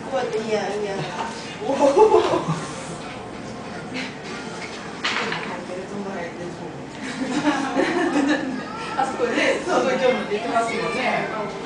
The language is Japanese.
いやいや。おお。あそこで、そう、今日も出てますよね。